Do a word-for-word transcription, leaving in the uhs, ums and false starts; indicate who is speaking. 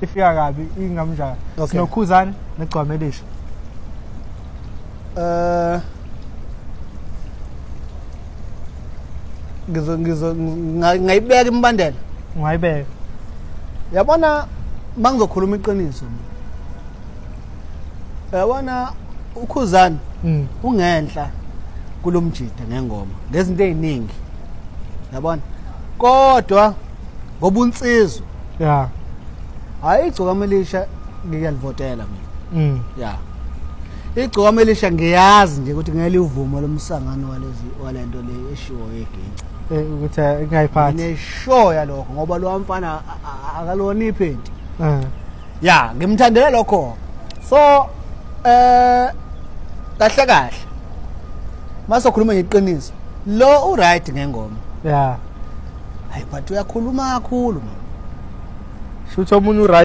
Speaker 1: ifika kabi ingamjani sinokhuzani negcwamelisha
Speaker 2: eh ngizo ngizo ngayibeka imbandela
Speaker 1: ungayibeka
Speaker 2: yabona mangizokhuluma iqiniso yabona ukhuzani ungenhla kulomjida ngengoma ngezinto eziningi yabona kodwa ngobunsizwe
Speaker 1: ya
Speaker 2: hayi igcokamelisha ngiyalivotela mina
Speaker 1: mm
Speaker 2: ya igcokamelisha ngiyazi nje ukuthi ngeke livumo lomsangano walezi walento le eshiwo yeginci
Speaker 1: eh ukuthi ingayiphathi
Speaker 2: neshow yalokho ngoba lo mfana akalona iphenti
Speaker 1: eh
Speaker 2: ya ngimthandela lokho so eh kahle kahle masokhuluma ngeqiniso lo u right ngengoma
Speaker 1: ya
Speaker 2: hayi but uyakhuluma kakhulu man
Speaker 1: shutho umuntu